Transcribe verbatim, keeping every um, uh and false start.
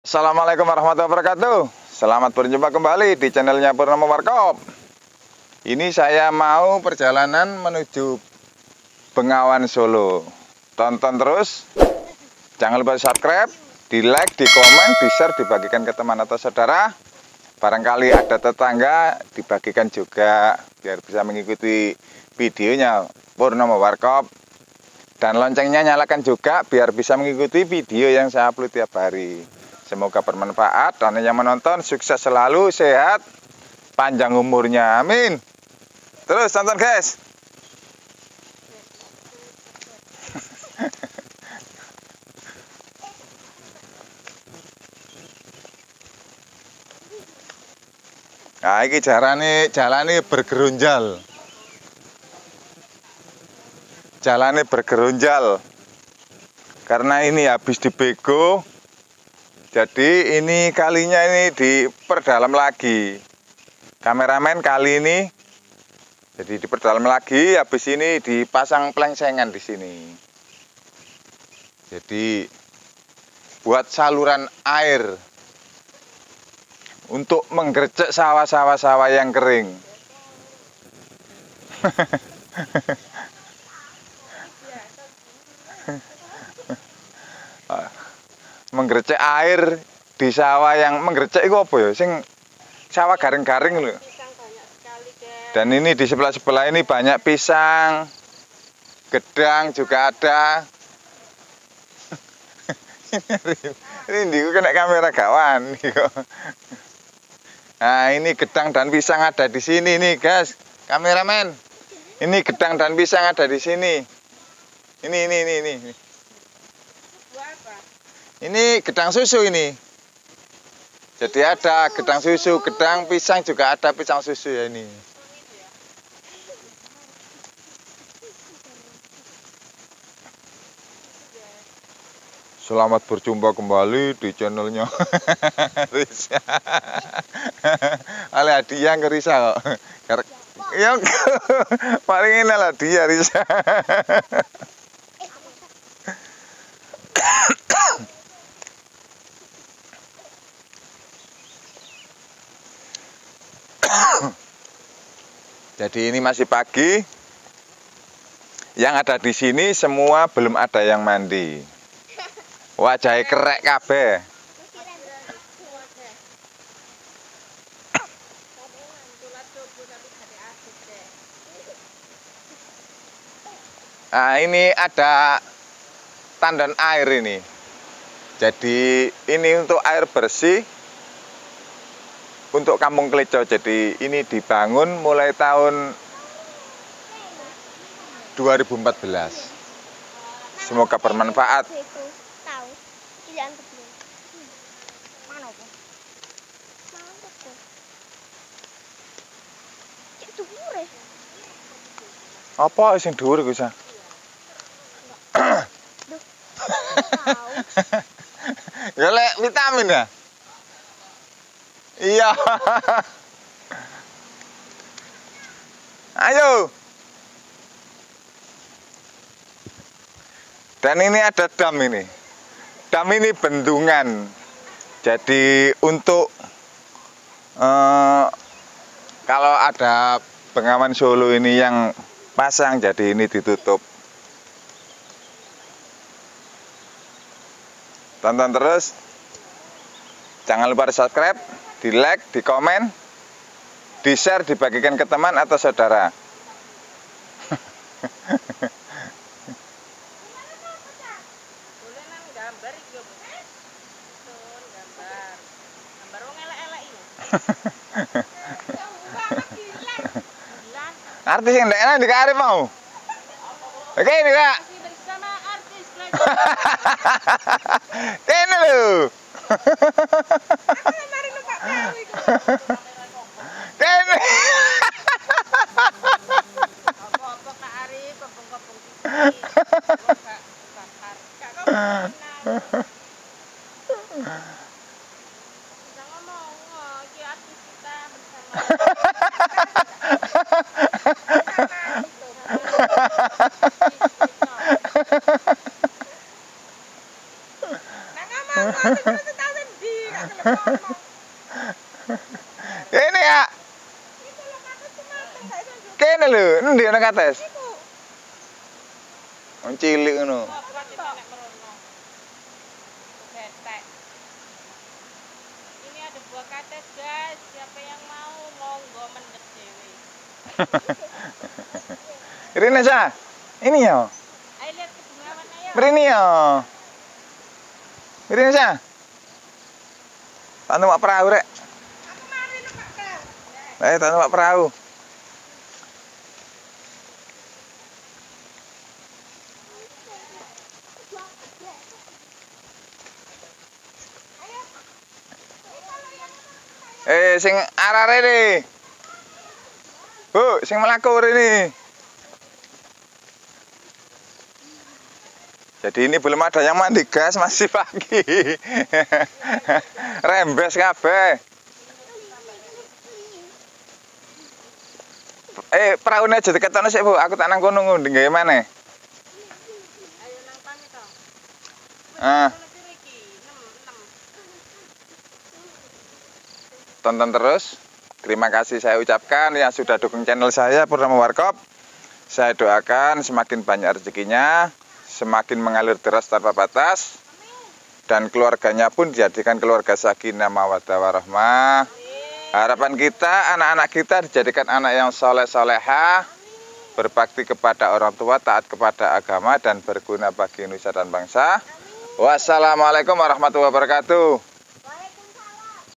Assalamualaikum warahmatullahi wabarakatuh. Selamat berjumpa kembali di channelnya Purnomo Warkop. Ini saya mau perjalanan menuju Bengawan Solo. Tonton terus. Jangan lupa subscribe, di like, di komen, di share, dibagikan ke teman atau saudara. Barangkali ada tetangga, dibagikan juga biar bisa mengikuti videonya Purnomo Warkop. Dan loncengnya nyalakan juga biar bisa mengikuti video yang saya upload tiap hari. Semoga bermanfaat dan yang menonton sukses selalu, sehat, panjang umurnya. Amin. Terus tonton guys. Nah, ini jalannya jalannya bergerunjal. Jalannya bergerunjal. Karena ini habis dibego. Jadi ini kalinya ini diperdalam lagi. Kameramen kali ini jadi diperdalam lagi, habis ini dipasang plengsengan di sini. Jadi buat saluran air untuk menggercek sawah-sawah-sawah yang kering. Menggercek air di sawah yang menggercek itu apa ya? Sing sawah garing-garing loh. Dan ini di sebelah-sebelah ini banyak pisang, gedang juga ada. Ini ini kena kamera kawan. Nah, ini gedang dan pisang ada di sini nih, guys. Kameramen. Ini gedang dan pisang ada di sini. Ini ini ini ini. Ini gedang susu ini. Jadi ada gedang susu, gedang pisang juga ada pisang susu ya ini. Selamat berjumpa kembali di channelnya Risa. Oleh hadiah ke Risa kok. Ya, paling ini lah dia Risa. Jadi ini masih pagi. Yang ada di sini semua belum ada yang mandi. Wajahnya kerek kabeh. Nah, ini ada tandan air ini. Jadi ini untuk air bersih untuk Kampung Kleco. Jadi ini dibangun mulai tahun dua ribu empat belas. Semoga bermanfaat. Apa sing dhuwur iku sa? Ya lek vitamin ya. Iya. Ayo. Dan ini ada dam ini. Dam ini bendungan. Jadi untuk eh, kalau ada Bengawan Solo ini yang pasang, jadi ini ditutup. Tonton terus. Jangan lupa di subscribe, di like, di komen, di share, dibagikan ke teman atau saudara. Artis yang enak di Arif mau. Oke ini kak. Ini loh. Ini. Ini ya. Kene lho, endi ana kates? Wong cilik ngono. Ini ada buah kates, guys. Siapa yang mau monggo mendek dewe. Rene sa. Ini ya. Ayo lihat ke bungawan ayo. Mrene ya. Mrene sa. Tak numpak perahu rek. Aku mari numpak perahu. Eh, tak numpak perahu. Eh, sing arah rene. Bu, sing mlaku rene. Jadi ini belum ada yang mandi gas, masih pagi. Rembes kabeh. Eh, peraune aja diketono sik, Bu. Aku tak nang kono ngundi gawe maneh. Ayo nang pamit to. Ah, tonton terus. Terima kasih saya ucapkan yang sudah dukung channel saya Purnama Warkop. Saya doakan semakin banyak rezekinya, semakin mengalir deras tanpa batas, dan keluarganya pun dijadikan keluarga sakinah mawaddah warahmah. Harapan kita, anak-anak kita dijadikan anak yang soleh-soleha, berbakti kepada orang tua, taat kepada agama, dan berguna bagi nusa dan bangsa. Wassalamualaikum warahmatullahi wabarakatuh.